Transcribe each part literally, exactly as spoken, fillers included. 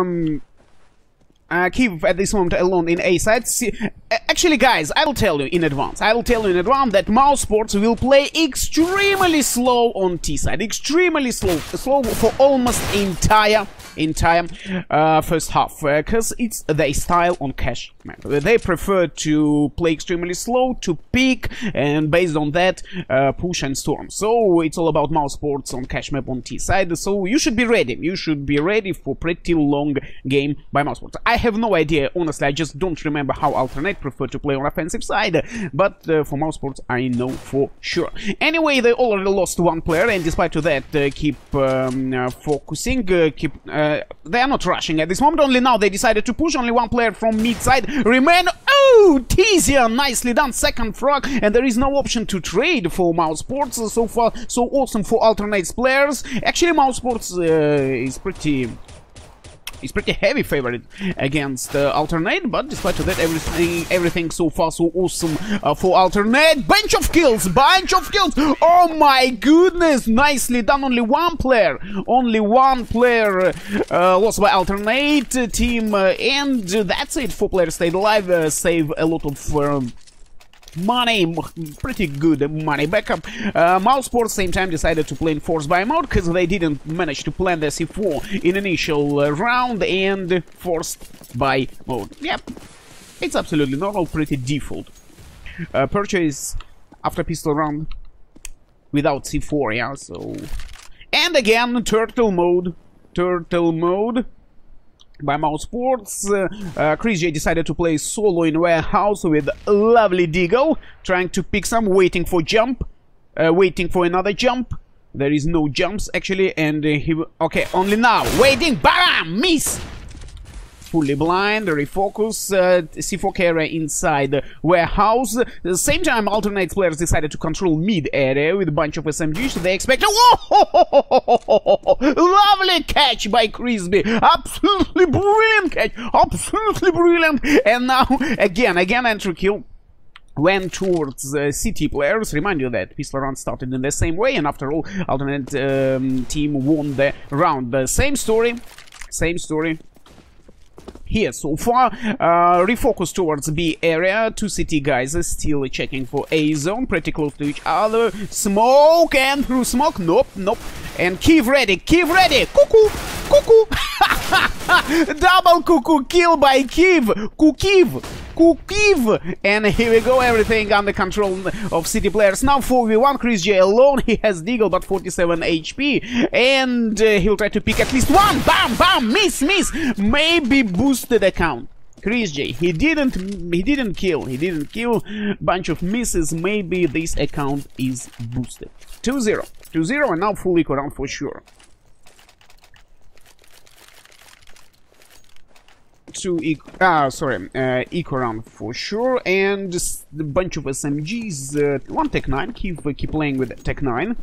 um, uh, Kiev at this moment alone in A side. See, actually, guys, I will tell you in advance. I will tell you in advance that Mousesports will play extremely slow on T side. Extremely slow, slow for almost entire. entire uh, first half, because uh, it's their style on cash map. They prefer to play extremely slow, to peak, and based on that, uh, push and storm. So it's all about Mousesports on cash map on T side. So you should be ready. You should be ready for pretty long game by Mousesports. I have no idea, honestly. I just don't remember how Alternate prefer to play on offensive side. But uh, for Mousesports, I know for sure. Anyway, they already lost one player, and despite to that, uh, keep um, uh, focusing, uh, keep. Uh, they are not rushing at this moment. Only now they decided to push. Only one player from mid side remain. Oh, Tizia, nicely done. Second frag, and there is no option to trade for Mousesports. So far, so awesome for Alternates players. Actually, Mousesports uh, is pretty. He's pretty heavy favorite against uh, Alternate, but despite of that, everything, everything so far so awesome uh, for Alternate. Bunch of kills, bunch of kills. Oh my goodness, nicely done. Only one player, only one player uh, lost by Alternate uh, team, uh, and that's it. Four players stayed alive, uh, save a lot of. Um, money, pretty good money backup. Uh, Mousesports same time decided to play in force buy mode because they didn't manage to plan their C four in initial uh, round and forced buy mode. Yep, it's absolutely normal, pretty default. Uh, purchase after pistol round without C four, yeah, so... And again, turtle mode, turtle mode. By Mousesports, uh, uh, Chris J decided to play solo in warehouse with lovely Deagle, trying to pick some, waiting for jump, uh, waiting for another jump. There is no jumps actually, and uh, he okay, only now, waiting, bam, miss. Fully blind, refocus, uh, C four carrier inside the warehouse. At the same time, Alternate players decided to control mid area with a bunch of S M Gs, so they expect. Whoa! Lovely catch by Crispy! Absolutely brilliant catch! Absolutely brilliant! And now, again, again, entry kill. Went towards uh, C T players. Remind you that pistol round started in the same way, and after all, Alternate um, team won the round. The same story, same story. Here so far, uh, refocus towards B area. Two C T guys are still checking for A zone, pretty close to each other. Smoke, and through smoke, nope, nope. And Kiev ready, Kiev ready, cuckoo, cuckoo. Double cuckoo kill by Kiev, Kukiv, Kukiv. And here we go, everything under control of City players. Now four v one, Chris J alone. He has Deagle but forty-seven H P, and uh, he'll try to pick at least one. Bam, bam, miss, miss. Maybe boosted account. Chris J, he didn't, he didn't kill, he didn't kill. Bunch of misses. Maybe this account is boosted. two zero, two zero, and now full eco round for sure. Two eco, ah, sorry, uh, eco round for sure, and just a bunch of S M Gs. Uh, one Tech nine. Keep uh, keep playing with Tech nine.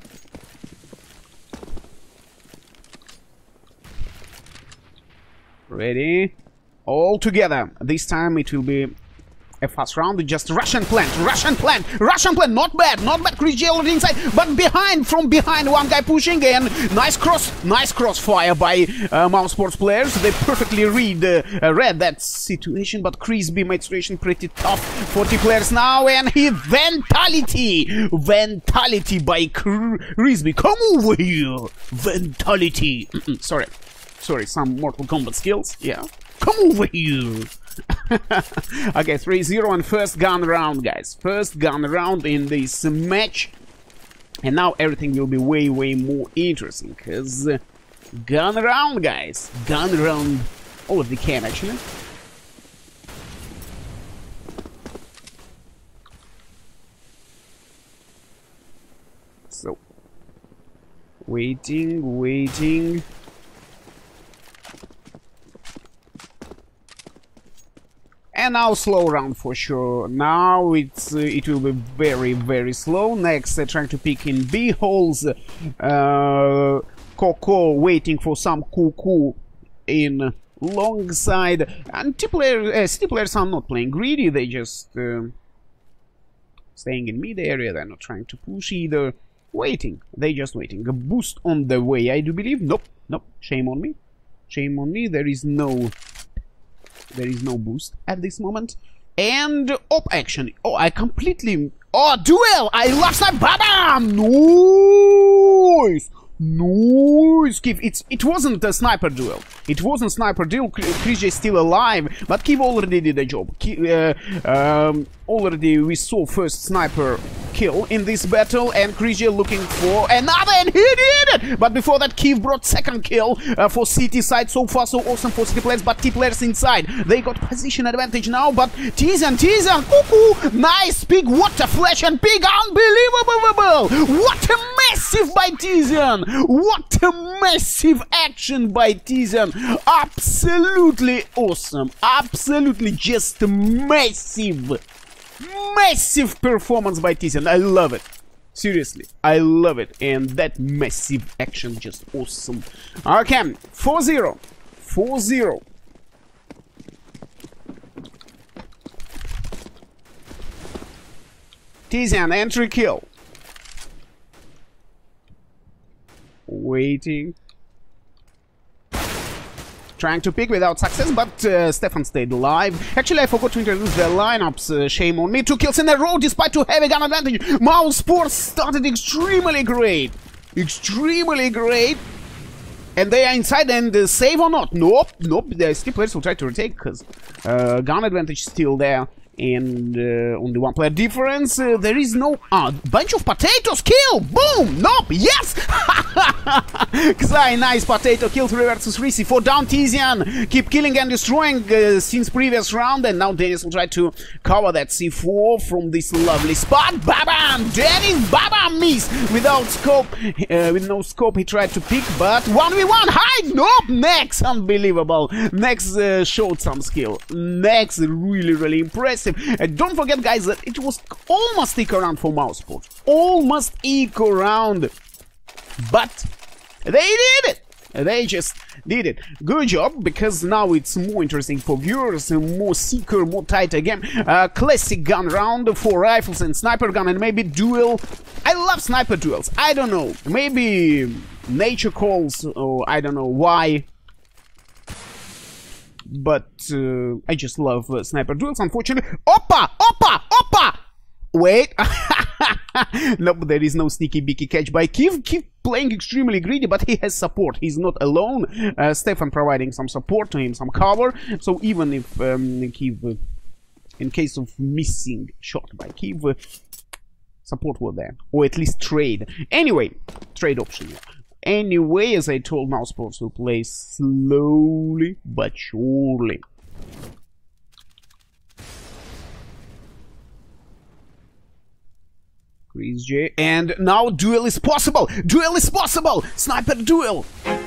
Ready? All together. This time it will be a fast round. Just Russian plant, Russian plant, Russian plant. Not bad, not bad. Chris J already inside, but behind, from behind, one guy pushing, and nice cross, nice crossfire by uh, Mousesports players. They perfectly read uh, uh, read that situation, but Chris B made situation pretty tough. forty players now, and he Ventality, Ventality by Chris B. Come over here, Ventality. Sorry, sorry, some Mortal Kombat skills. Yeah, come over here. Okay, three zero and first gun round, guys. First gun round in this match. And now everything will be way, way more interesting. Because uh, gun round, guys. Gun round all of the can, actually. So, waiting, waiting. And now slow round for sure. Now it's uh, it will be very, very slow. Next, uh, trying to pick in B holes. Uh, Coco waiting for some cuckoo in long side. And T players, uh, City players are not playing greedy. They just uh, staying in mid area. They're not trying to push either. Waiting. They just waiting. A boost on the way, I do believe. Nope, nope. Shame on me. Shame on me. There is no... There is no boost at this moment. And op action. Oh, I completely... Oh, duel! I love sniper! Bam! Nice! Nice! Kiv, it's, it wasn't a sniper duel. It wasn't sniper duel. Krzyzia is still alive, but Kiv already did a job. Kiv, uh, um, already we saw first sniper kill in this battle, and Krzyzia looking for another, and he did it! But before that, Kiv brought second kill uh, for City side. So far, so awesome for City players, but T players inside. They got position advantage now, but Tizian, Tizian, cuckoo! Nice big water flash and big unbelievable! What a massive by Tizian! What a massive action by Tizian! Absolutely awesome! Absolutely just massive! Massive performance by Tizian. I love it. Seriously, I love it. And that massive action, just awesome. Okay, four zero. four zero. Tizian, entry kill. Waiting. Trying to pick without success, but uh, Stefan stayed alive. Actually, I forgot to introduce the lineups. Uh, shame on me. Two kills in a row despite two heavy gun advantage. Mouse Sports started extremely great. Extremely great. And they are inside, and uh, save or not? Nope, nope. The still players will try to retake because uh, gun advantage still there. And uh, only one player difference. Uh, there is no... Ah, bunch of potatoes. Kill! Boom! Nope! Yes! Xai, nice potato kill. three versus three. C four down. Tizian keep killing and destroying uh, since previous round. And now Dennis will try to cover that C four from this lovely spot. Babam! Dennis Babam miss without scope. Uh, with no scope he tried to pick, but one v one. Hide! Nope! Next! Unbelievable. Next uh, showed some skill. Next really, really impressive. Uh, don't forget, guys, that it was almost eco round for Mouse Sports. Almost eco round. But they did it. They just did it. Good job, because now it's more interesting for viewers, more seeker, more tighter game. Uh, classic gun round for rifles and sniper gun, and maybe duel. I love sniper duels. I don't know. Maybe nature calls, or I don't know why. But uh, I just love uh, sniper duels, unfortunately. Oppa! Oppa! Oppa! Wait. No, there is no sneaky beaky catch by Kiv. Kiv playing extremely greedy, but he has support. He's not alone. Uh, Stefan providing some support to him, some cover. So even if um, Kiv, uh, in case of missing shot by Kiv, uh, support were there. Or at least trade. Anyway, trade option. Yeah. Anyway, as I told, Mouse Sports will play slowly but surely. Krzyzia, and now duel is possible! Duel is possible! Sniper duel!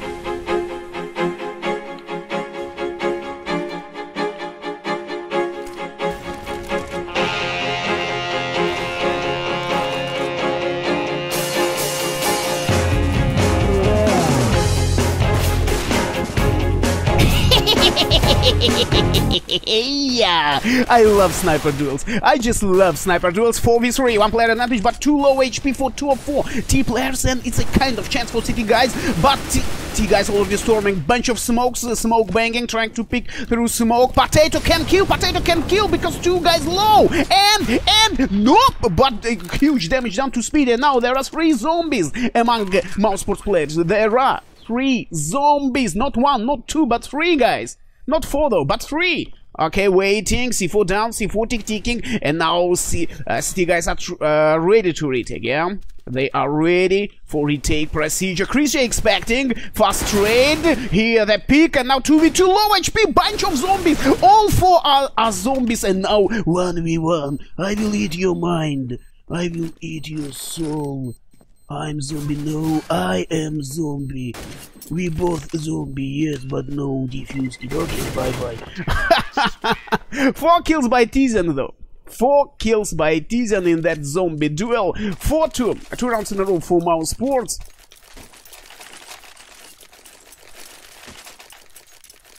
Yeah, I love sniper duels. I just love sniper duels. four v three, one player advantage, but two low H P for two of four T players, and it's a kind of chance for City guys. But T, T guys already storming. Bunch of smokes, uh, smoke banging, trying to pick through smoke. Potato can kill, Potato can kill because two guys low. And, and, nope, but uh, huge damage down to speed. And now there are three zombies among uh, Mouse Sports players. There are three zombies, not one, not two, but three guys. Not four though, but three. Okay, waiting. C four down, C four tick ticking, and now C uh, City guys are uh, ready to retake. Yeah, they are ready for retake procedure. Krzyzia expecting fast trade. Here the pick, and now two v two low H P. Bunch of zombies. All four are, are zombies, and now one v one. I will eat your mind. I will eat your soul. I'm zombie. No, I am zombie. We both zombie, yes, but no defused it. Okay, bye-bye. Four kills by Tizian, though. Four kills by Tizian in that zombie duel. four two. Two rounds in a row for Mouse Sports.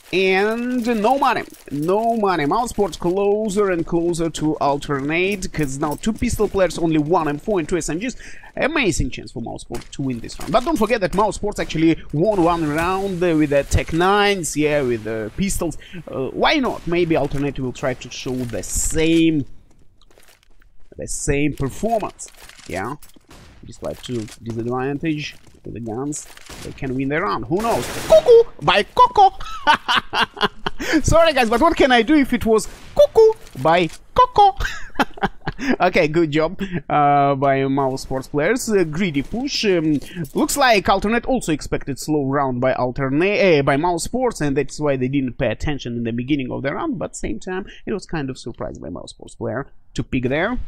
And no money, no money. Mousesports closer and closer to alternate, because now two pistol players, only one M four and two S M Gs. Amazing chance for Mousesports to win this round. But don't forget that Mousesports actually won one round uh, with the Tech nines, yeah, with the pistols. Uh, why not? Maybe alternate will try to show the same, the same performance, yeah. Despite two disadvantage with the guns, they can win the round. Who knows? Cuckoo by Coco. Sorry guys, but what can I do if it was Cuckoo by Coco? Okay, good job uh, by Mousesports players. Uh, greedy push. Um, looks like alternate also expected slow round by alternate uh, by Mousesports, and that's why they didn't pay attention in the beginning of the round. But same time, it was kind of surprised by Mousesports player to pick there.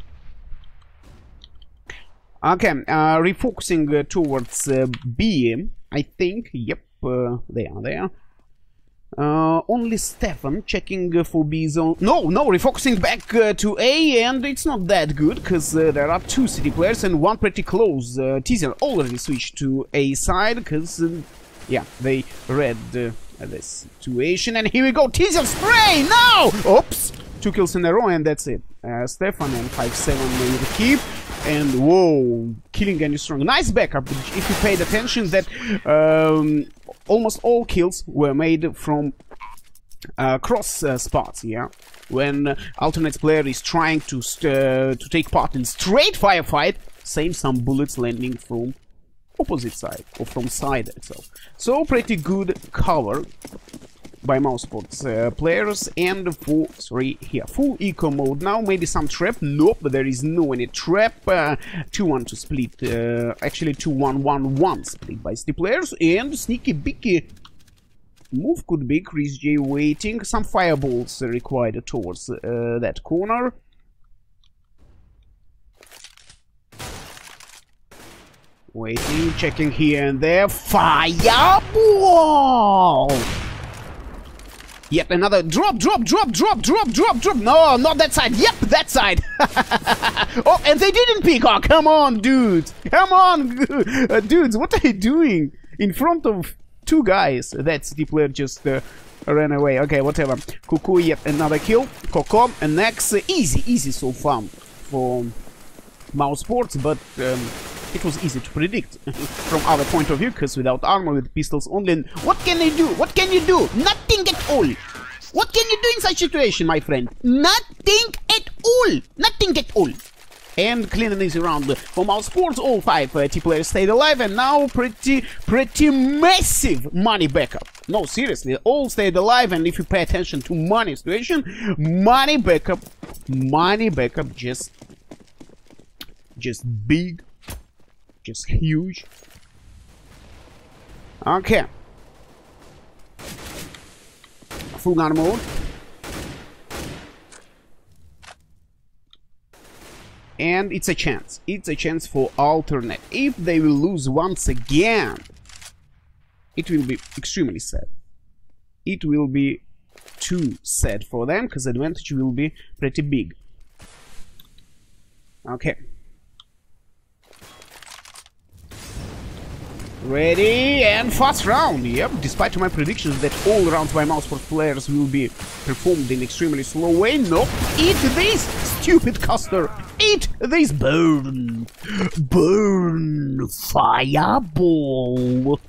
Okay, uh, refocusing uh, towards uh, B, I think. Yep, uh, they are there. Uh, only Stefan checking uh, for B zone. No, no, refocusing back uh, to A, and it's not that good, because uh, there are two city players and one pretty close. Uh, Tizian already switched to A side, because, uh, yeah, they read uh, this situation. And here we go, Tizian spray! No! Oops! Two kills in a row, and that's it. Uh, Stefan and five seven made a keep. And whoa, killing any strong. Nice backup. If you paid attention, that um, almost all kills were made from uh, cross uh, spots. Yeah, when uh, alternate player is trying to uh, to take part in straight firefight, same some bullets landing from opposite side or from side itself. So pretty good cover by Mousesports uh, players. And full, sorry, here, full eco mode now. Maybe some trap. Nope, there is no any trap. uh, two one to split, uh, actually two one one one split by city players. And sneaky bicky move could be Chris J waiting. Some fireballs required towards uh, that corner. Waiting, checking here and there. Fireball! Yet another drop, drop, drop, drop, drop, drop, drop. No, not that side. Yep, that side. Oh, and they didn't pick. Oh, come on, dudes. Come on, uh, dudes. What are you doing in front of two guys? That city player just uh, ran away. Okay, whatever. Cuckoo, yet another kill. Coco, and next. Uh, easy, easy so far for Mousesports, but um, it was easy to predict from our point of view, because without armor, with pistols only, what can they do? What can you do? Nothing at all. What can you do in such situation, my friend? Nothing at all. Nothing at all. And clean and easy round for Mousesports. All five uh, T players stayed alive, and now pretty, pretty massive money backup. No, seriously, all stayed alive, and if you pay attention to money situation, money backup, money backup, just, just big. Just huge. Okay. Full gun mode. And it's a chance. It's a chance for alternate. If they will lose once again, it will be extremely sad. It will be too sad for them, because the advantage will be pretty big. Okay. Ready and fast round. Yep, despite my predictions that all rounds by Mousesports players will be performed in extremely slow way. Nope. Eat this, stupid caster. Eat this. Burn. Burn. Fireball.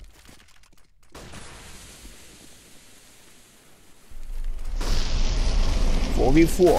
four v four.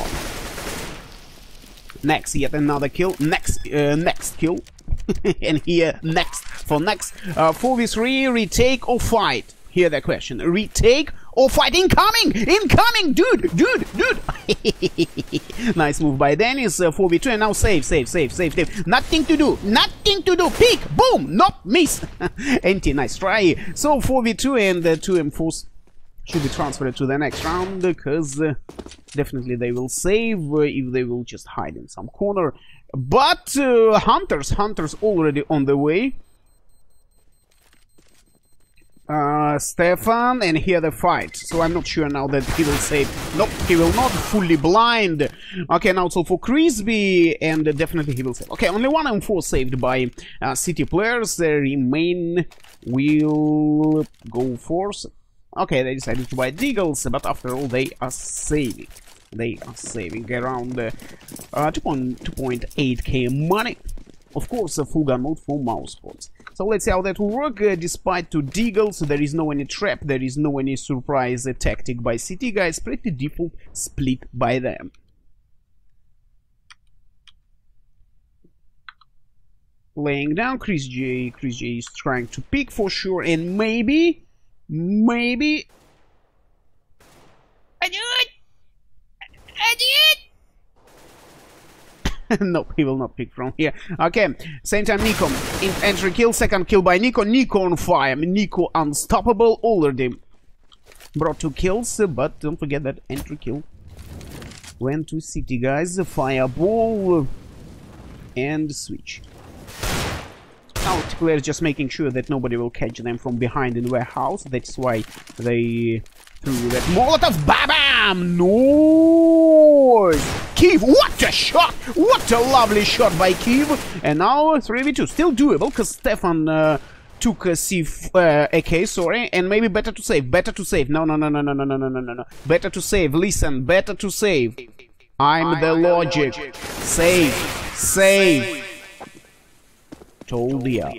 Next, yet another kill. Next, uh, next kill. And here, next, for next, uh, four v three, retake or fight? Here the question, retake or fight? Incoming! Incoming! Dude! Dude! Dude! Nice move by Dennis, uh, four v two, and now save, save, save, save, save. Nothing to do, nothing to do, peek, boom, nope, miss. Empty, nice try. So four v two, and uh, two M fours should be transferred to the next round, because uh, definitely they will save uh, if they will just hide in some corner. But uh, Hunters, Hunters already on the way. Uh, Stefan, and here the fight. So I'm not sure now that he will save. Nope, he will not. Fully blind. Okay, now so for Crispy, and uh, definitely he will save. Okay, only one M four saved by uh, city players. The remain will go force. Okay, they decided to buy Deagles, but after all, they are saving. They are saving around uh, uh, two point eight K money. Of course, a full gun mode for Mousesports. So let's see how that will work. Uh, despite two Deagles, there is no any trap, there is no any surprise uh, tactic by C T guys. Pretty default split by them. Laying down Chris J. Chris J is trying to pick for sure, and maybe, maybe. I do it. I do it. No, he will not pick from here. Okay, same time Nico. In entry kill, second kill by Nico. Nico on fire. Nico unstoppable. Already brought two kills, but don't forget that entry kill went to C T guys. Fireball and switch. Now the players just making sure that nobody will catch them from behind in warehouse. That's why they threw that Molotov. Bam! Noise! Kiev, what a shot! What a lovely shot by Kiev! And now three v two, still doable because Stefan uh, took a C uh, A K, sorry, and maybe better to save. Better to save. No, no, no, no, no, no, no, no, no, no. Better to save. Listen, better to save. I'm, I'm the logic. logic. Save. Save. Told ya.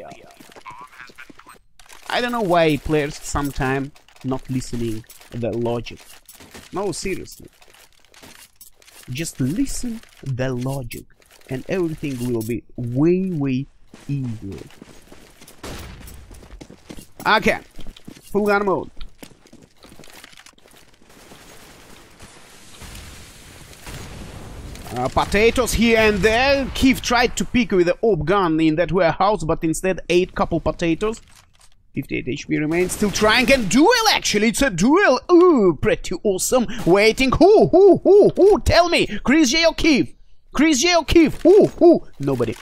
I don't know why players sometimes not listening the logic. No, seriously. Just listen the logic and everything will be way, way easier. Okay. Full gun mode. Uh, potatoes here and there. Kiev tried to pick with the orb gun in that warehouse, but instead ate couple potatoes. fifty-eight H P remains, still trying, and duel actually, it's a duel. Ooh, pretty awesome. Waiting, who, who, who, who, tell me, Chris J or Kiev? Chris J or Kiev? Who, who? Nobody.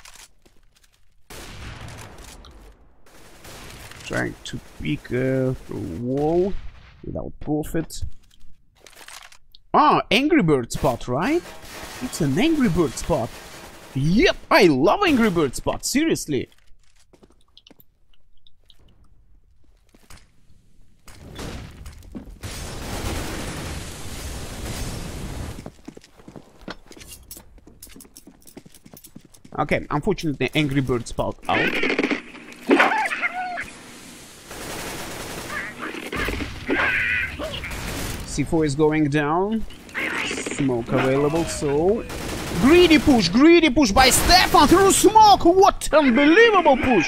Trying to peek uh, through a wall without profit. Ah, Angry Bird spot, right? It's an Angry Bird spot. Yep, I love Angry Bird spot, seriously. Okay, unfortunately, Angry Bird spot out. C four is going down. Smoke available, so... Greedy push, greedy push by Stefan through smoke! What unbelievable push!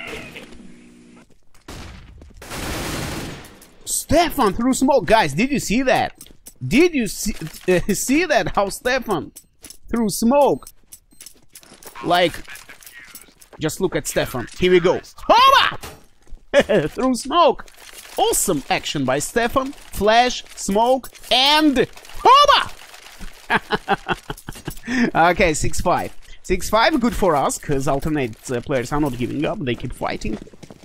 Stefan through smoke! Guys, did you see that? Did you see, uh, see that? How Stefan through smoke? Like, just look at Stefan. Here we go. Hoba! Through smoke. Awesome action by Stefan. Flash, smoke, and Hoba! Okay, six five. six five, good for us, because alternate uh, players are not giving up. They keep fighting.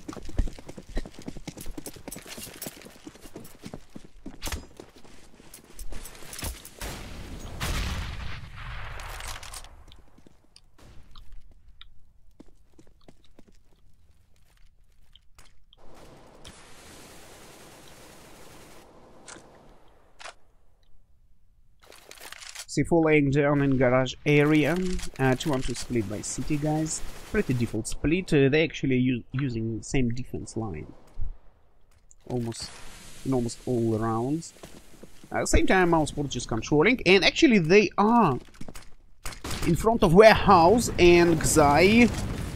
C four laying down in garage area. Uh, two one two split by C T guys. Pretty default split. Uh, they actually use using the same defense line. Almost in almost all rounds. At the same time, Mousesports just controlling. And actually they are in front of warehouse, and Xai,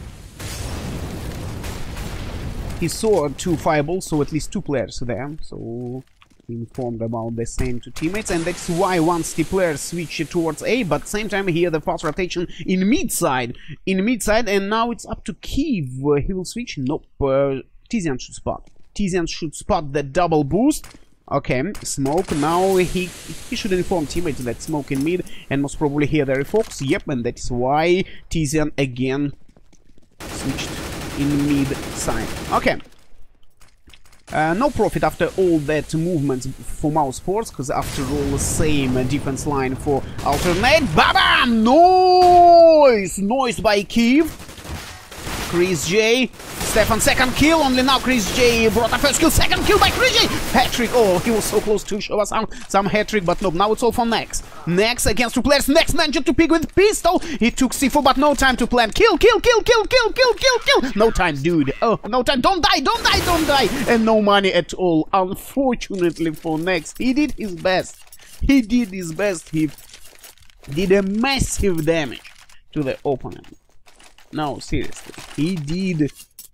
he saw two fireballs, so at least two players there. So informed about the same to teammates, and that's why once the players switch towards A, but same time here the fast rotation in mid side, in mid side, and now it's up to Kiev. Uh, he will switch. Nope. Uh, Tizian should spot. Tizian should spot the double boost. Okay, smoke. Now he he should inform teammates that smoke in mid, and most probably here the refox. Yep, and that's why Tizian again switched in mid side. Okay. Uh, no profit after all that movement for Mousesports, because after all the same uh, defense line for alternate. Bam! Noise! Noise by Kiev. Chris J Stefan, second kill. Only now ChrisJ brought a first kill. Second kill by ChrisJ. Hat-trick. Oh, he was so close to show us some, some hat-trick, but nope. Now it's all for Nex. Nex against two players. Nex managed to pick with pistol. He took C four, but no time to plan. Kill, kill, kill, kill, kill, kill, kill, kill. No time, dude. Oh, no time. Don't die, don't die, don't die. And no money at all. Unfortunately for Nex. He did his best. He did his best. He did a massive damage to the opponent. No, seriously. He did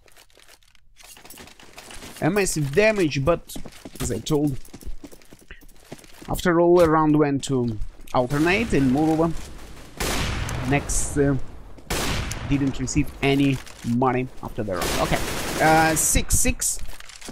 a massive damage, but as I told, after all, the round went to alternate, and moreover, Nex uh, didn't receive any money after the round. Okay, uh, six six.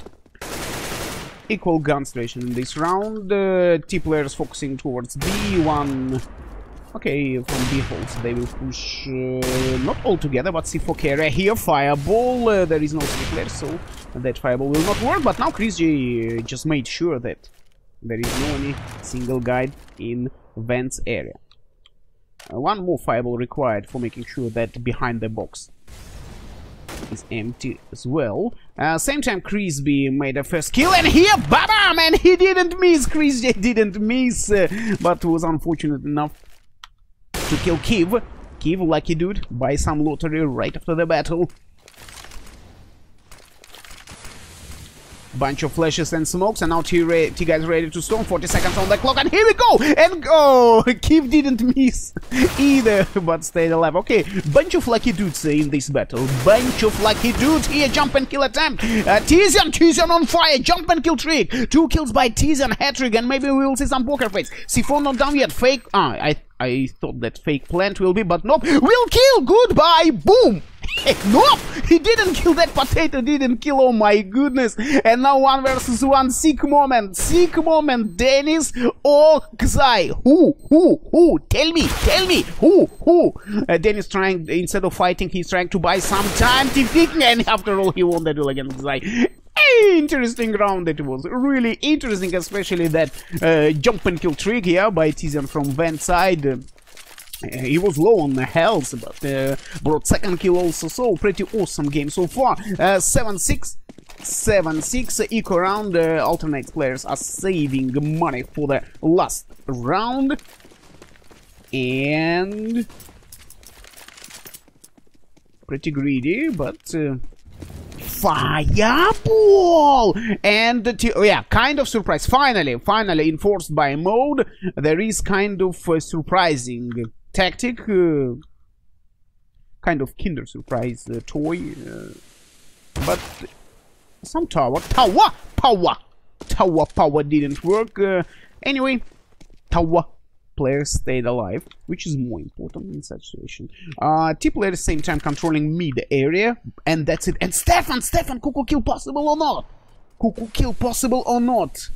Equal gun situation in this round. Uh, T players focusing towards B. One. Okay, from B holes they will push uh, not all together, but C four carrier here. Fireball. Uh, there is no C player, so that fireball will not work. But now ChrisJ just made sure that there is no any single guy in Vents area. Uh, one more fireball required for making sure that behind the box is empty as well. Uh, same time, ChrisB made a first kill, and here, bam, and he didn't miss. ChrisJ didn't miss, uh, but was unfortunate enough to kill Kiv. Kiv, lucky dude, buy some lottery right after the battle. Bunch of flashes and smokes, and now T, T guys ready to storm. forty seconds on the clock, and here we go! And go! Oh, Kiv didn't miss either, but stayed alive. Okay, bunch of lucky dudes in this battle. Bunch of lucky dudes here. Jump and kill attempt. Uh, Tizian, Tizian on fire. Jump and kill trick. Two kills by Tizian, hat-trick, and maybe we will see some poker face. C four not down yet. Fake. Ah, I I thought that fake plant will be, but nope. Will kill. Goodbye. Boom. Nope! He didn't kill that potato, didn't kill, oh my goodness. And now one versus one, sick moment, sick moment, Dennis or Xai? Who, who, who? Tell me, tell me, who, who? Uh, Dennis trying, instead of fighting, he's trying to buy some time, ticking, and after all, he won the duel against Xai. Interesting round it was, really interesting, especially that uh, jump and kill trick here by Tizian from Vent side. Uh, he was low on the health, but uh, brought second kill also, so pretty awesome game so far. seven six, seven six, eco round. Uh, alternate players are saving money for the last round, and pretty greedy, but uh, fireball! And the oh yeah, kind of surprise. Finally, finally enforced by mode. There is kind of uh, surprising tactic, uh, kind of Kinder Surprise uh, toy, uh, but some tower, tower, power, tower, power didn't work. Uh, anyway, tower players stayed alive, which is more important in such situation. Uh, T player at the same time controlling mid area, and that's it. And Stefan, Stefan, Cuckoo kill possible or not? Cuckoo kill possible or not?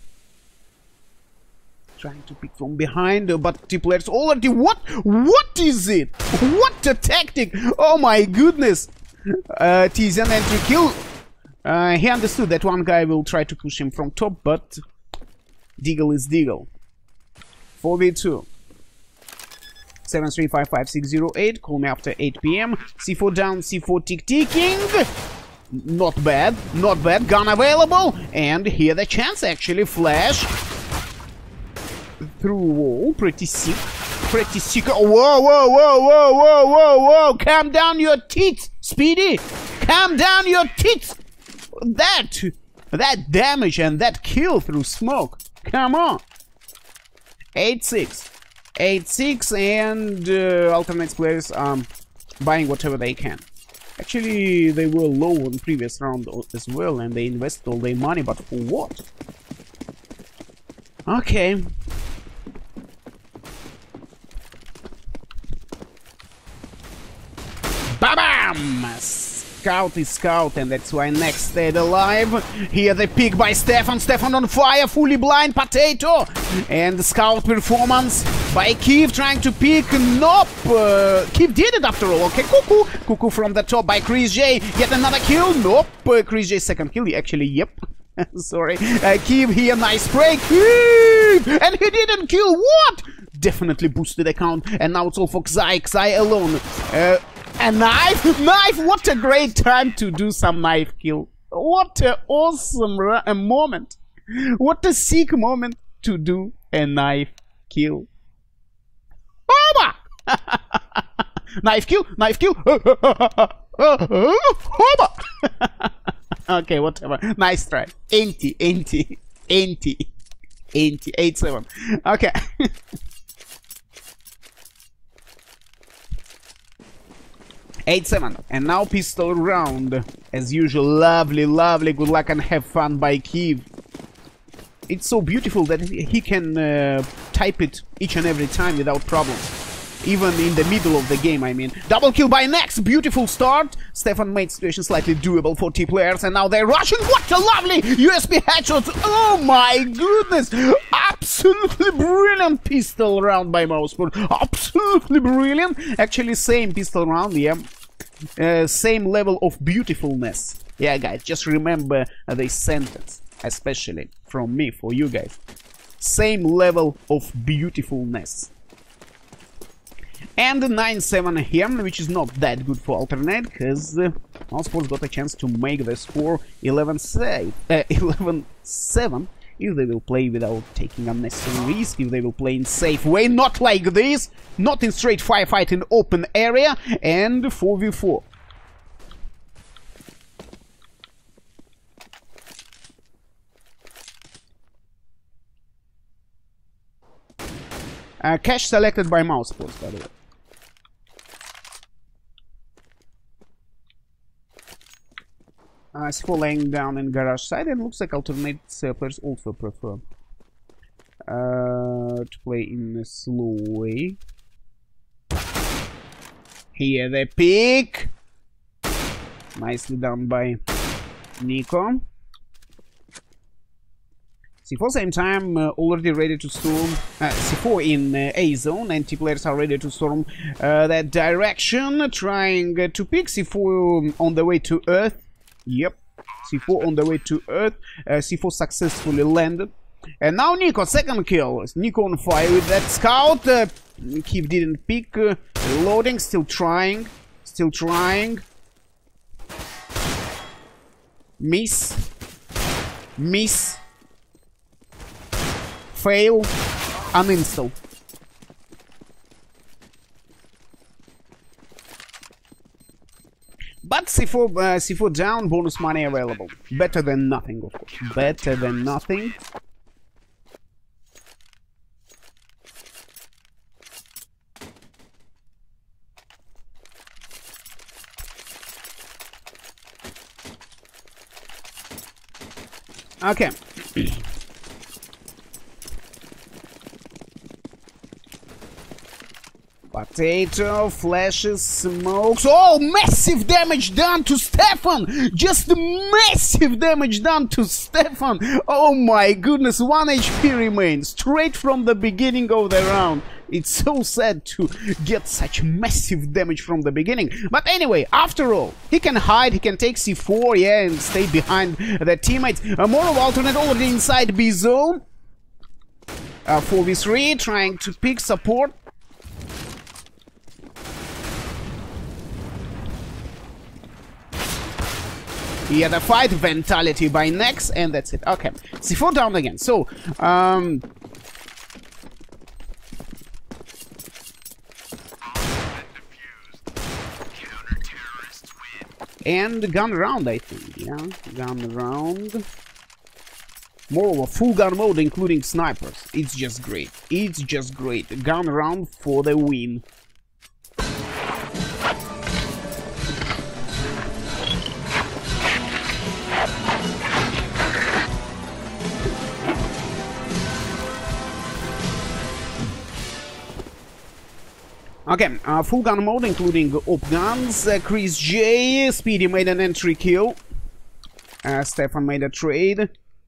Trying to pick from behind, uh, but T players already. What? What is it? What a tactic! Oh my goodness! Uh, Tizian entry kill. Uh, he understood that one guy will try to push him from top, but Deagle is Deagle. four v two. seven three five five six zero eight. Call me after eight p m C four down, C four tick ticking. Not bad, not bad. Gun available, and here the chance actually. Flash through wall, pretty sick, pretty sick. Whoa, whoa, whoa, whoa, whoa, whoa, whoa! Calm down your tits, Speedy. Calm down your tits. That, that damage and that kill through smoke. Come on. eight six, eight six, and uh, alternate players um buying whatever they can. Actually, they were low on previous round as well, and they invested all their money, but for what? Okay. Ba-bam! Scout is Scout, and that's why Nex stayed alive. Here the pick by Stefan. Stefan on fire, fully blind potato. And the Scout performance by Kiv trying to pick. Nope. Uh, Kiv did it after all. Okay, Cuckoo. Cuckoo from the top by ChrisJ. Yet another kill. Nope. Uh, ChrisJ's second kill. Actually, yep. Sorry. Uh, Kiv here, nice break. Kiv! And he didn't kill. What? Definitely boosted account. And now it's all for Xai. Xai alone. Uh, A knife? Knife! What a great time to do some knife kill. What an awesome a moment. What a sick moment to do a knife kill. Hoba! Knife kill, knife kill. Hoba! Okay, whatever. Nice try. Anti, anti, anti, anti. eight seven. Okay. eight seven. And now pistol round. As usual, lovely, lovely. Good luck and have fun by Kiev. It's so beautiful that he can uh, type it each and every time without problem. Even in the middle of the game, I mean. Double kill by Nex. Beautiful start. Stefan made situation slightly doable for T players. And now they're rushing. What a lovely U S P headshot. Oh my goodness. Absolutely brilliant pistol round by Mouseport. Absolutely brilliant. Actually, same pistol round, yeah. Uh, same level of beautifulness. Yeah, guys, just remember uh, this sentence. Especially from me, for you guys. Same level of beautifulness. And the nine seven here, which is not that good for alternate, because uh, Mouseport got a chance to make the score eleven seven if they will play without taking unnecessary risk, if they will play in safe way, not like this, not in straight firefight in open area, and four v four. Uh, cache selected by Mouseport, by the way. Uh, C four laying down in garage side, and looks like alternate uh, players also prefer uh, to play in a slow way. Here the pick, nicely done by Nico. C four same time uh, already ready to storm. uh, C four in uh, A zone, and T players are ready to storm uh, that direction, trying uh, to pick C four on the way to Earth. Yep, C four on the way to Earth. uh, C four successfully landed, and now Nico, second kill. Nico on fire with that scout. uh, Kiev didn't pick. uh, loading, still trying, still trying. Miss, miss. Fail, uninstall. But C four, uh, C four down, bonus money available. Better than nothing, of course. Better than nothing. Okay. Potato, flashes, smokes. Oh, massive damage done to Stefan! Just massive damage done to Stefan! Oh my goodness, one H P remains, straight from the beginning of the round. It's so sad to get such massive damage from the beginning. But anyway, after all, he can hide, he can take C four, yeah, and stay behind the teammates. Uh, more of alternate already inside B zone. Uh, four v three, trying to pick support. He had a fight, mentality by Nex, and that's it. Okay, C four down again. So, um... and gun round, I think, yeah? Gun round. More of a full gun mode, including snipers. It's just great. It's just great. Gun round for the win. Okay, uh, full gun mode, including op guns. Uh, Chris J, Speedy made an entry kill. Uh, Stefan made a trade.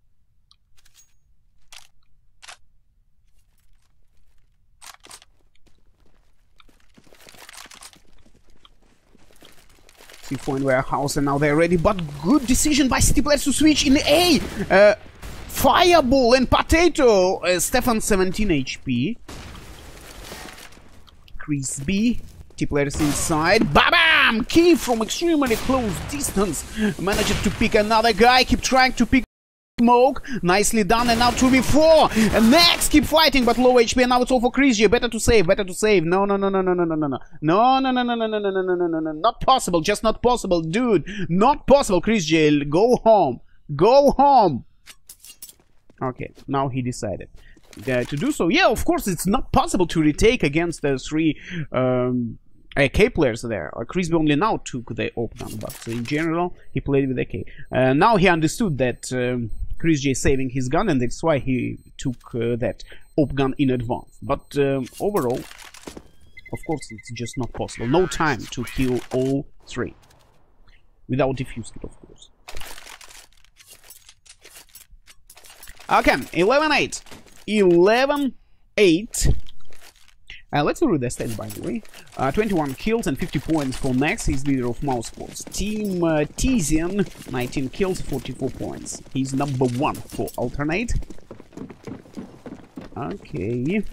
C four in warehouse, and now they're ready. But good decision by City players to switch in A. Uh, Fireball and Potato. Uh, Stefan seventeen H P. Chris B, T players inside. Baba! Bam! Key from extremely close distance. Managed to pick another guy. Keep trying to pick Smoke. Nicely done. And now two v four. And next, keep fighting, but low H P. And now it's all for ChrisJ. Better to save. Better to save. No, no, no, no, no, no, no, no, no. No, no, no, no, no, no, no, no, no, no, no, no. Not possible. Just not possible, dude. Not possible, ChrisJ. Go home. Go home. Okay, now he decided uh, to do so. Yeah, of course, it's not possible to retake against the three um, A K players there. Uh, ChrisJ only now took the op gun, but in general, he played with A K. Uh, now he understood that um, ChrisJ is saving his gun, and that's why he took uh, that op gun in advance. But um, overall, of course, it's just not possible. No time to kill all three without defusing it, of course. Okay, eleven eight. eleven eight. Uh, let's read the stats, by the way. Uh, twenty-one kills and fifty points for Nex. He's leader of Mousesports. Team uh, Tizian, nineteen kills, forty-four points. He's number one for Alternate. Okay.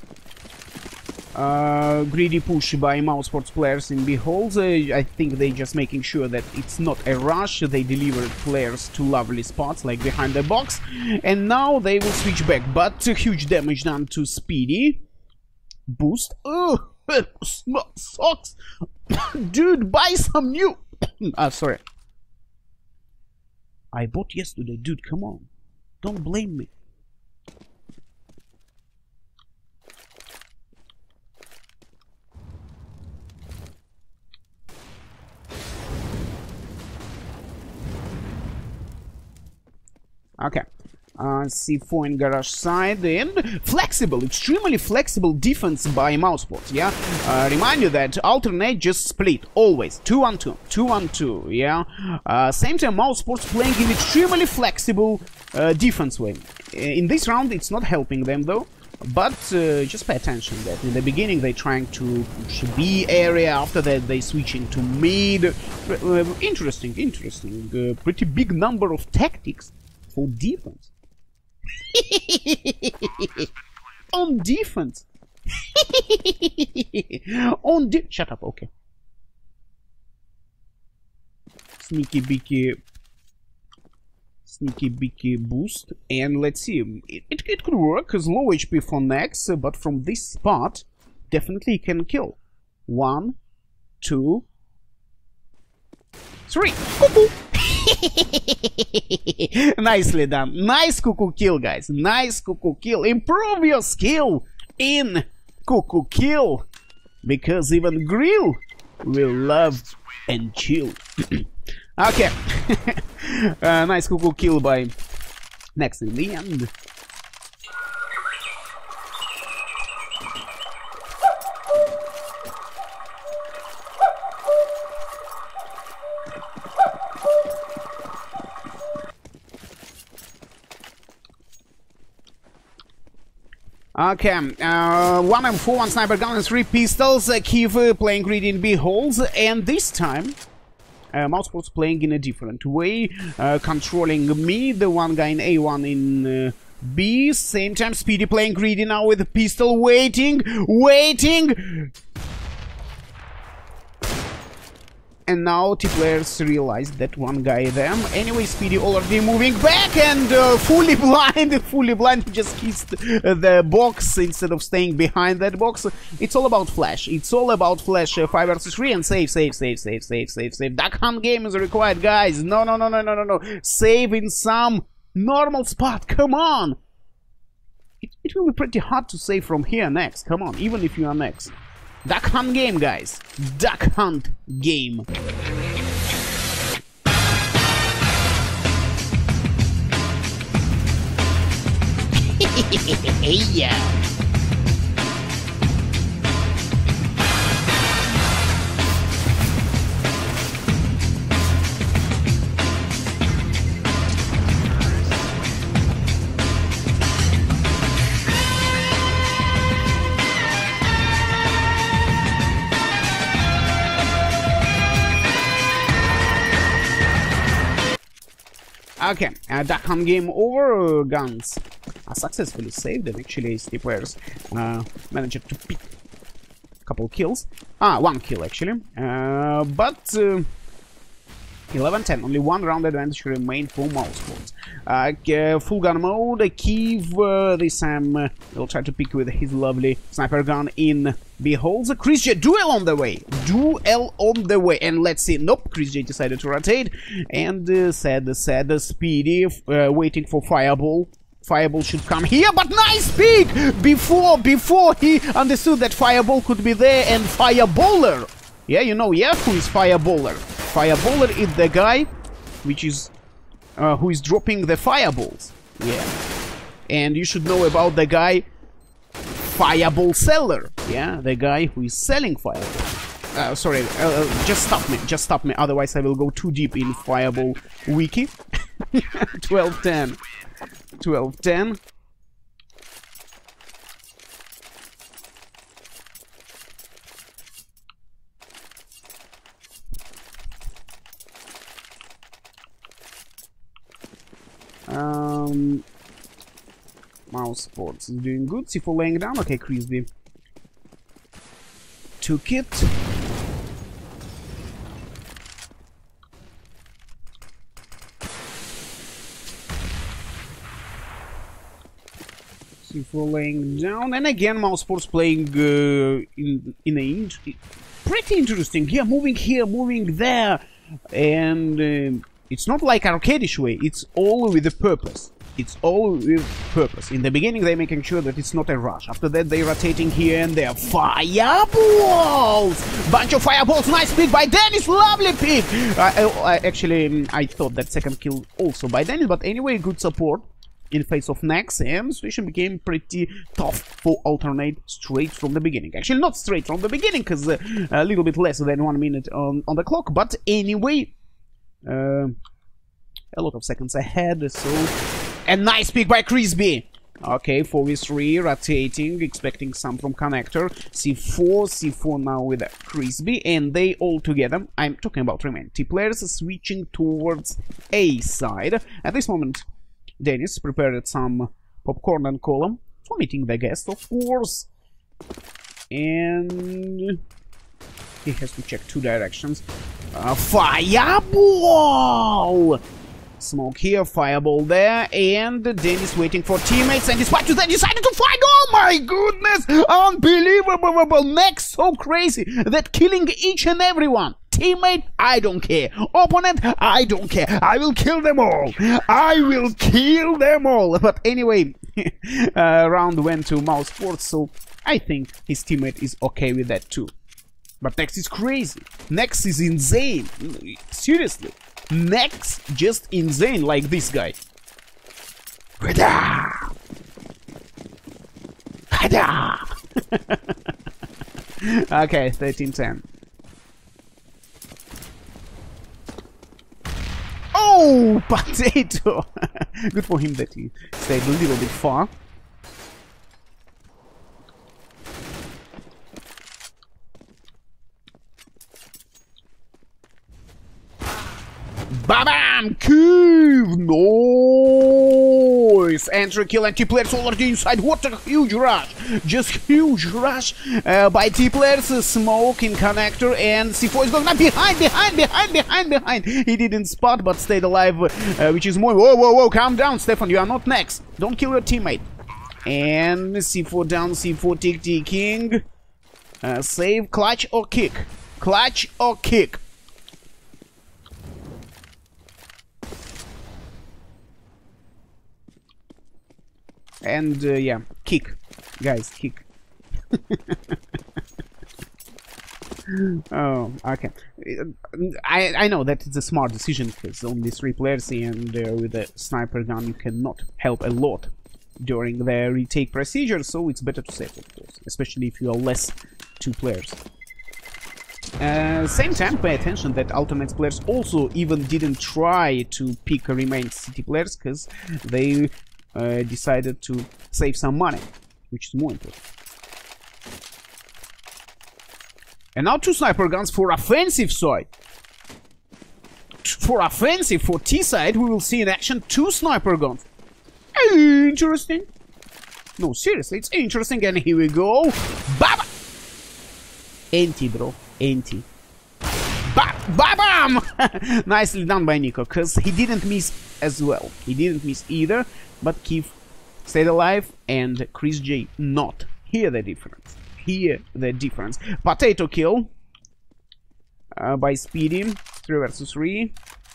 Uh, greedy push by Mousesports players in Beholds. Uh, I think they're just making sure that it's not a rush. They deliver players to lovely spots like behind the box. And now they will switch back. But uh, huge damage done to Speedy. Boost. Oh, socks. Dude, buy some new. Ah, sorry. I bought yesterday. Dude, come on. Don't blame me. Okay, uh, C four in garage side, and flexible, extremely flexible defense by Mousesports, yeah? Uh, remind you that Alternate just split, always, two on two, two on two, yeah? Uh, same time, Mousesports playing in extremely flexible uh, defense way. In this round, it's not helping them, though, but uh, just pay attention that in the beginning, they're trying to push B area, after that, they switch into mid. Uh, interesting, interesting, uh, pretty big number of tactics for defense. On defense. On de- Shut up, okay. Sneaky beaky. Sneaky beaky boost. And let's see. It, it, it could work because low H P for Nex, but from this spot, definitely can kill. One, two, three. Cuckoo! Nicely done. Nice cuckoo kill, guys. Nice cuckoo kill. Improve your skill in cuckoo kill, because even Grill will love and chill. Okay. uh, nice cuckoo kill by Nex in the end. Okay, uh, one M four, one sniper gun and three pistols. Uh, Kiev uh, playing greedy in B-holes, and this time uh, Mousesports playing in a different way, uh, controlling me, the one guy in A one in uh, B. Same time, Speedy playing greedy now with a pistol, waiting, waiting. And now T players realized that one guy them. Anyway, Speedy already moving back and uh, fully blind, fully blind, just kissed uh, the box instead of staying behind that box. It's all about flash. It's all about flash. Uh, five versus three and save, save, save, save, save, save, save. Duck hunt game is required, guys. No, no, no, no, no, no, no. Save in some normal spot. Come on. It, it will be pretty hard to save from here next. Come on, even if you are next. Duck hunt game, guys. Duck hunt game. Yeah. Okay, uh, duck hunt game over. Uh, guns are successfully saved, and actually S T players uh, managed to pick couple kills. Ah, one kill actually. Uh, but uh, eleven ten, only one round advantage remained for Mousesports. Uh, full gun mode, Kiev uh, this time uh, will try to pick with his lovely sniper gun in Beholds. Chrisj duel on the way, duel on the way, and let's see, nope, Chrisj decided to rotate, and uh, sad, sad, Speedy uh, waiting for Fireball. Fireball should come here, but nice peek! Before, before he understood that Fireball could be there, and Fireballer! Yeah, you know, yeah, who is Fireballer? Fireballer is the guy which is uh, who is dropping the fireballs. Yeah, and you should know about the guy Fireball Seller. Yeah, the guy who is selling fireballs. Uh, sorry, uh, just stop me, just stop me. Otherwise, I will go too deep in Fireball wiki. twelve ten, twelve ten. Um, Mousesports is doing good. C four laying down. Okay, Chrisby took it. C four laying down, and again Mousesports playing uh, in in a in pretty interesting. Yeah, moving here, moving there, and. Uh, It's not like arcadish way, it's all with a purpose. It's all with purpose. In the beginning they're making sure that it's not a rush. After that they're rotating here and there. Fireballs! Bunch of fireballs, nice pick by Dennis, lovely pick! Uh, I, I, actually, I thought that second kill also by Dennis, but anyway, good support in face of Nex, and the situation became pretty tough for Alternate straight from the beginning. Actually, not straight from the beginning, because uh, a little bit less than one minute on, on the clock, but anyway... Uh, a lot of seconds ahead, so... A nice pick by Chrisby! Okay, four v three, rotating, expecting some from Connector. C four, C four now with Chrisby, and they all together, I'm talking about remaining T players, switching towards A side. At this moment, Dennis prepared some popcorn and cola for meeting the guest, of course. And... he has to check two directions. Uh, fireball! Smoke here, fireball there, and Dennis waiting for teammates, and despite that decided to find. Oh my goodness! Unbelievable! Next, so crazy that killing each and everyone. Teammate, I don't care. Opponent, I don't care. I will kill them all. I will kill them all. But anyway, uh, round went to Mousesports, so I think his teammate is okay with that too. But Nex is crazy. Nex is insane. Seriously. Nex just insane like this guy. Hada! Hada! Okay, thirteen ten. Oh, potato! Good for him that he stayed a little bit far. Bam! Cube! Nice! Entry kill and T-players already inside. What a huge rush! Just huge rush uh, by T-players. Uh, smoke in Connector, and C four is going up behind, behind, behind, behind, behind. He didn't spot but stayed alive, uh, which is more. Whoa, whoa, whoa! Calm down, Stefan. You are not next. Don't kill your teammate. And C four down. C four tick T King. Uh, save, clutch or kick. Clutch or kick. And uh, yeah, kick, guys, kick. Oh, okay. I I know that it's a smart decision because only three players, and uh, with a sniper gun you cannot help a lot during the retake procedure. So it's better to save, of course, especially if you are less two players. Uh, same time, pay attention that Ultimate players also even didn't try to pick remain city players because they. Uh, decided to save some money, which is more important. And now two sniper guns for offensive side. For offensive, for T side, we will see in action two sniper guns. Interesting. No, seriously, it's interesting. And here we go. Baba! Anti, bro. Anti. Ba ba bam! Nicely done by Nico, because he didn't miss as well. He didn't miss either, but Keith stayed alive and Chris J not. Hear the difference. Hear the difference. Potato kill uh, by Speedy. three versus three.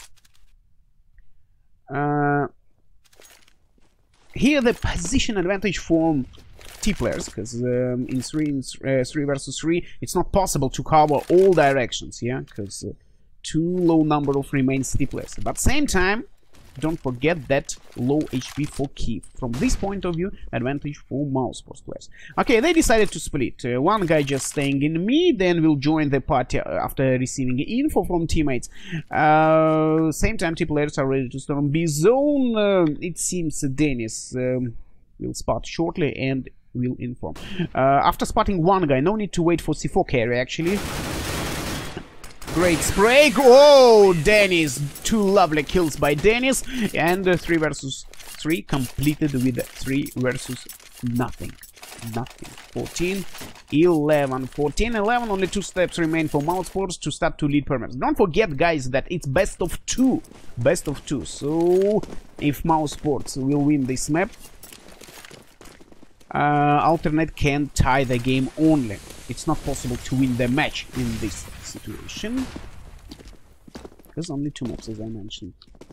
Uh, here the position advantage from T players, because um, in three in uh, three versus three it's not possible to cover all directions, yeah, because uh, too low number of remains T players. But same time, don't forget that low H P for Keith. From this point of view, advantage for Mousesports players. Okay, they decided to split. Uh, one guy just staying in mid, then will join the party after receiving info from teammates. Uh, same time, T players are ready to storm B zone. Uh, it seems Dennis um, will spot shortly and will inform. Uh, after spotting one guy, no need to wait for C four carry actually. Great spray. Oh, Dennis. Two lovely kills by Dennis. And uh, three versus three completed with three versus nothing. Nothing. fourteen, eleven, fourteen, eleven. Only two steps remain for Mousesports to start to lead permanents. Don't forget, guys, that it's best of two. Best of two. So, if Mousesports will win this map, uh, Alternate can tie the game only. It's not possible to win the match in this situation. There's only two maps, as I mentioned.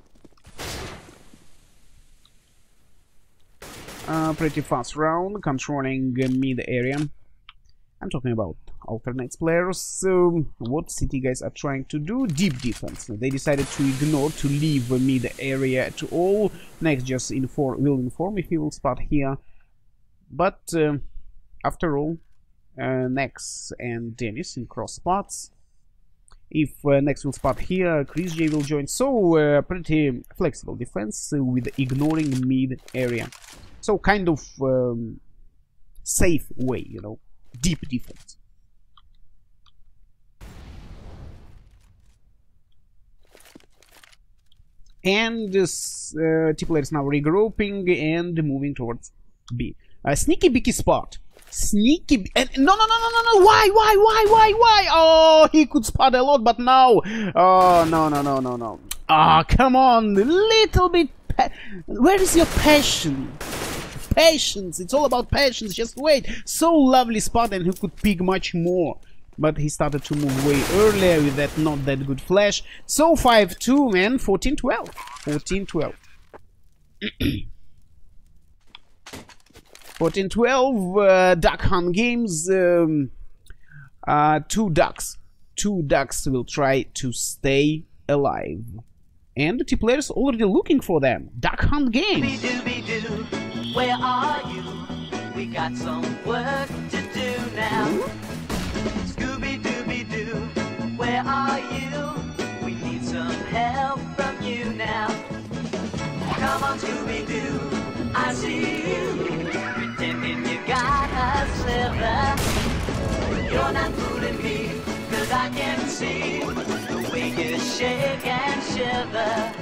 Uh, pretty fast round, controlling uh, mid area. I'm talking about Alternates players. So, what City guys are trying to do? Deep defense. They decided to ignore, to leave uh, mid area at all. Next just inform, will inform if he will spot here. But, uh, after all, uh, Nex and Dennis in cross spots. If uh, Nex will spot here, Chris J will join. So, uh, pretty flexible defense uh, with ignoring mid area. So, kind of um, safe way, you know, deep defense. And this uh, T player is now regrouping and moving towards B. Uh, sneaky Bicky spot. Sneaky. And no, no, no, no, no, no. Why, why, why, why, why? Oh, he could spot a lot, but now. Oh, no, no, no, no, no. Ah, oh, come on. A little bit. Where is your passion? Patience. It's all about patience. Just wait. So lovely spot, and he could pick much more. But he started to move way earlier with that not that good flash. So five two, man. fourteen twelve. fourteen twelve. fourteen twelve, uh, Duck Hunt Games, um, uh, two ducks. Two ducks will try to stay alive. And the T players already looking for them. Duck Hunt Games. Scooby-Doo, where are you? We got some work to do now. Scooby-Dooby-Doo, where are you? We need some help from you now. Come on, Scooby-Doo, I see you. Pretending you got a sliver. You're not fooling me, cause I can see the way you shake and shiver.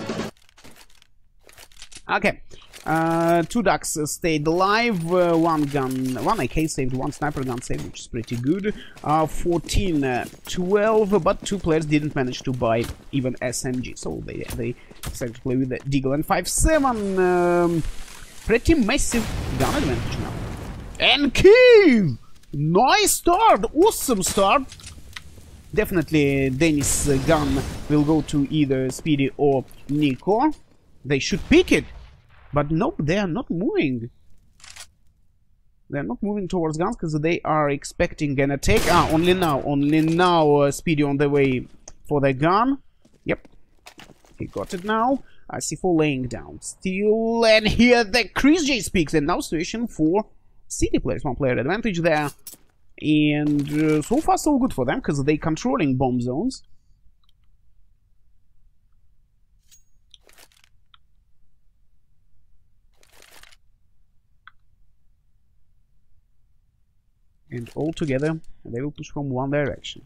Okay, uh, two ducks uh, stayed alive, uh, one gun, one A K saved, one sniper gun saved, which is pretty good. Uh, fourteen twelve, but two players didn't manage to buy even S M G, so they they decided to play with the Deagle and five seven. Um, pretty massive gun advantage now. And Keith! Nice start! Awesome start! Definitely Dennis' uh, gun will go to either Speedy or Nico. They should pick it! But nope, they are not moving. They are not moving towards guns because they are expecting an attack. Ah, only now, only now uh, Speedy on the way for the gun. Yep, he got it now. I see four laying down still, and here the Chris J speaks, and now situation for City players, one player advantage there. And uh, so far so good for them because they controlling bomb zones. And all together, they will push from one direction.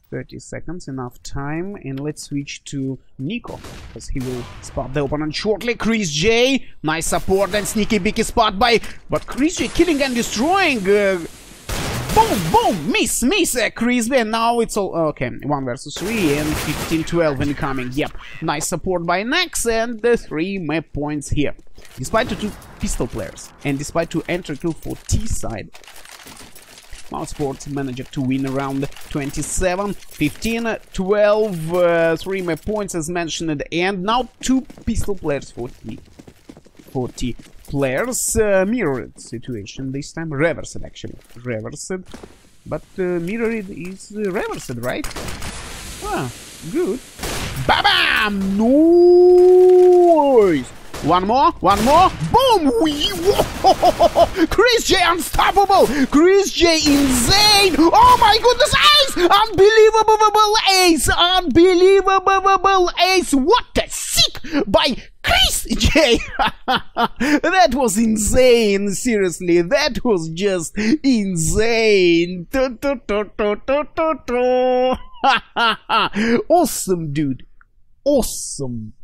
thirty seconds, enough time, and let's switch to Nico, because he will spot the opponent shortly. Chris J, nice support and sneaky beaky spot by, but Chris J killing and destroying. Uh, boom, boom, miss, miss, uh, Chris J, and now it's all, okay, one versus three, and fifteen twelve incoming, yep. Nice support by Nex, and the three map points here. Despite the two pistol players, and despite two enter kill for T side, mousesports managed to win around twenty-seven, fifteen, twelve, uh, three map points as mentioned, and now two pistol players for T. for T players. Uh, mirrored situation this time, reversed actually, reversed, but uh, mirrored is uh, reversed, right? Ah, good. Ba-bam! Nice! One more, one more, boom! Chris J unstoppable! Chris J insane! Oh my goodness, ace! Unbelievable ace! Unbelievable ace! What a sick by Chris J! That was insane, seriously, that was just insane! Awesome, dude! Awesome!